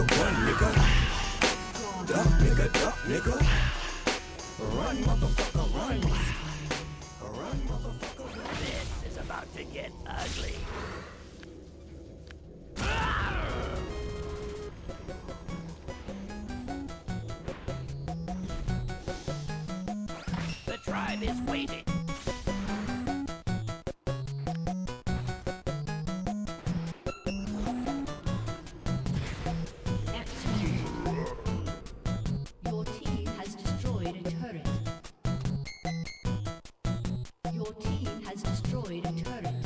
run, nigga. Duck, nigga, duck, nigga. Run, motherfucker, run. Run, motherfucker, run. This is about to get ugly. The tribe is waiting. Your team has destroyed a turret. Your team has destroyed a turret.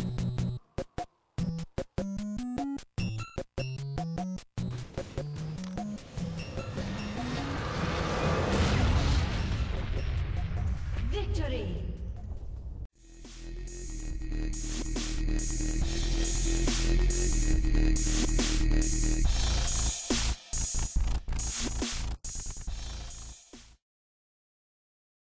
Victory!